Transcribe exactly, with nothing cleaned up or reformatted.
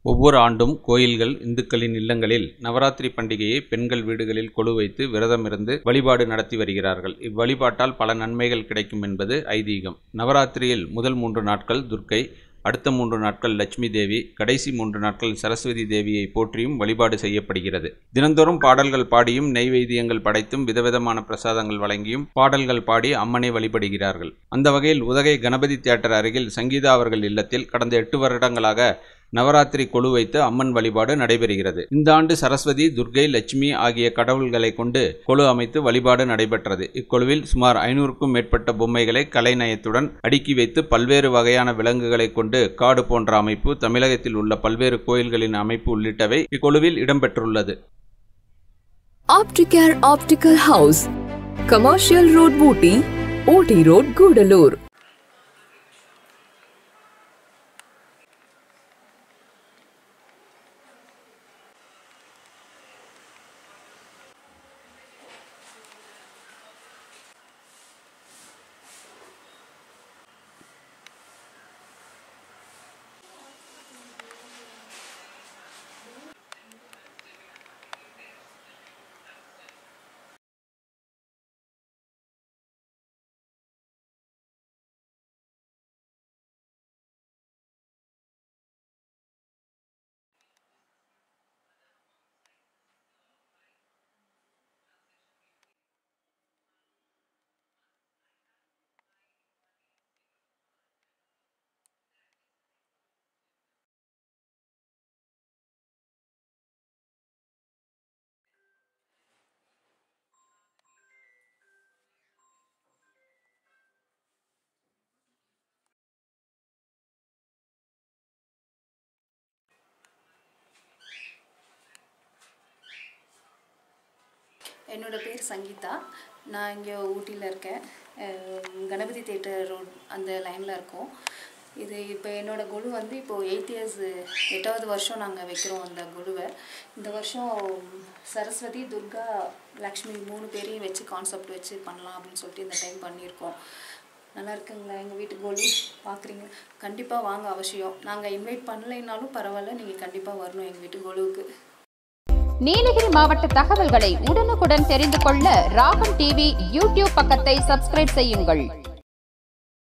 ஒவ்வொரு ஆண்டும் கோயில்கள், இந்துக்களின் இல்லங்களில் நவராத்திரி பண்டிகையை பெண்கள் வீடுகளில் கொலு வைத்து விரதம் இருந்து வழிபாடு நடத்தி வருகிறார்கள். இவ்வழிபாட்டால் பல நன்மைகள் கிடைக்கும் என்பது ஐதீகம். நவராத்திரியில் முதல் மூன்று நாட்கள் துர்க்கை, அடுத்த மூன்று நாட்கள் லட்சுமி தேவி, கடைசி மூன்று நாட்கள் சரஸ்வதி தேவியை போற்றியும் வழிபாடு செய்யப்படுகிறது. தினந்தோறும் பாடல்கள் பாடியும், நெய்வேத்தியங்கள் படைத்தும், விதவிதமான பிரசாதங்கள் வழங்கியும் பாடல்கள் பாடி அம்மனை வழிபடுகிறார்கள். அந்த வகையில் உதகை கணபதி தியேட்டர் அருகில் சங்கீதா அவர்கள் இல்லத்தில் கடந்த எட்டு வருடங்களாக நவராத்திரி கொலு வைத்து அம்மன் வழிபாடு நடைபெறுகிறது. இந்த ஆண்டு சரஸ்வதி, துர்க்கை, லட்சுமி ஆகிய கடவுள்களை கொண்டு கொலு அமைத்து வழிபாடு நடைபெற்றது. இக்கொலுவில் சுமார் ஐநூறுக்கும் மேற்பட்ட பொம்மைகளை கலைநயத்துடன் அடுக்கி வைத்து பல்வேறு வகையான விலங்குகளை கொண்டு காடு போன்ற அமைப்பு, தமிழகத்தில் உள்ள பல்வேறு கோயில்களின் அமைப்பு உள்ளிட்டவை இக்கொலுவில் இடம்பெற்றுள்ளது. Opticare Optical House, Commercial Road, Ooty, Ooty Road, Gudalur. என்னோட பேர் சங்கீதா. நான் இங்கே ஊட்டியில் இருக்கேன். கணபதி தியேட்டர் ரோட் அந்த லைனில் இருக்கோம். இது இப்போ என்னோடய குழு வந்து இப்போது எயிட் இயர்ஸ் எட்டாவது வருஷம் நாங்கள் வைக்கிறோம் அந்த குழுவை. இந்த வருஷம் சரஸ்வதி, துர்கா, லக்ஷ்மி மூணு பேரையும் வச்சு கான்செப்ட் வச்சு பண்ணலாம் அப்படின்னு சொல்லிட்டு இந்த டைம் பண்ணியிருக்கோம். நல்லா இருக்குங்களா எங்கள் வீட்டு குழு? பார்க்குறீங்க, கண்டிப்பாக வாங்க அவசியம். நாங்கள் இன்வைட் பண்ணலைன்னாலும் பரவாயில்ல, நீங்கள் கண்டிப்பாக வரணும் எங்கள் வீட்டு குழுவுக்கு. நீலகிரி மாவட்ட தகவல்களை உடனுக்குடன் தெரிந்து கொள்ள ராகம் டிவி யூடியூப் பக்கத்தை சப்ஸ்கிரைப் செய்யுங்கள்.